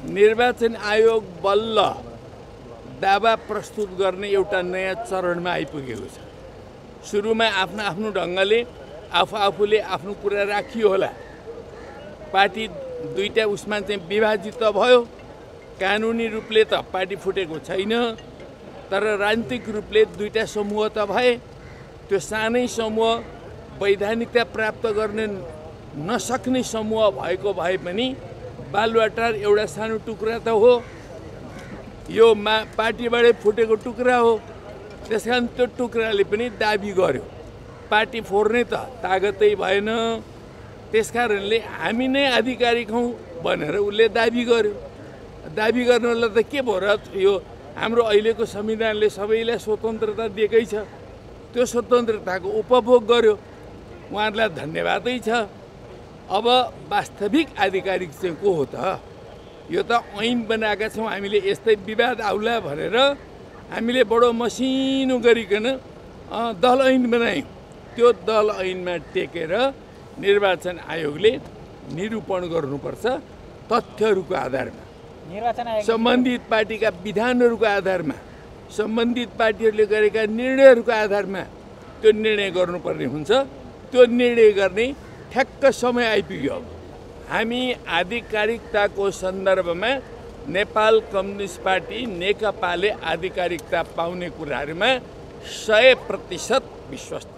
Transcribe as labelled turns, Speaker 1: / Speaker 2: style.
Speaker 1: निर्वाचन आयोग बल्ल दावा प्रस्तुत गर्ने एउटा नयाँ चरणमा आइपुगेको छ। सुरुमा आफ्नो ढङ्गले आफूले आफ्नो कुरा राखियो होला। पार्टी दुईटा उसमा चाहिँ विभाजित भयो। कानुनी रूपले त पार्टी फुटेको छैन, तर राजनीतिक रूपले दुईटा समूह त भए। त्यो सानै समूह वैधानिकता प्राप्त गर्ने नसक्ने समूह भएको भए पनि बालुवाटार एउटा सानो टुक्रा त हो, यो पार्टीबाटै फुटेको टुक्रा हो। त्यसकारण त्यो टुक्राले पनि दाबी गर्यो। पार्टी फोर्ने त तागतै भएन। त्यसकारणले हामी नै आधिकारिक हौँ भनेर उसले दाबी गर्यो। दाबी गर्नलाई त के भयो र, यो हाम्रो अहिलेको संविधानले सबैलाई स्वतन्त्रता दिएकै छ। त्यो स्वतन्त्रताको उपभोग गर्यो, उहाँहरूलाई धन्यवादै छ। अब वास्तविक आधिकारिक चाहिँ को हो त? यो त ऐन बनाएका छौँ हामीले, यस्तै विवाद आउला भनेर हामीले बडो मसिनो गरिकन दल ऐन बनायौँ। त्यो दल ऐनमा टेकेर निर्वाचन आयोगले निरूपण गर्नुपर्छ तथ्यहरूको आधारमा, सम्बन्धित पार्टीका विधानहरूको आधारमा, सम्बन्धित पार्टीहरूले गरेका निर्णयहरूको आधारमा त्यो निर्णय गर्नुपर्ने हुन्छ। त्यो निर्णय गर्ने ठ्याक्क समय आइपुग्यो। हामी आधिकारिकताको सन्दर्भमा नेपाल कम्युनिस्ट पार्टी नेकपाले आधिकारिकता पाउने कुराहरूमा 100% विश्वस्त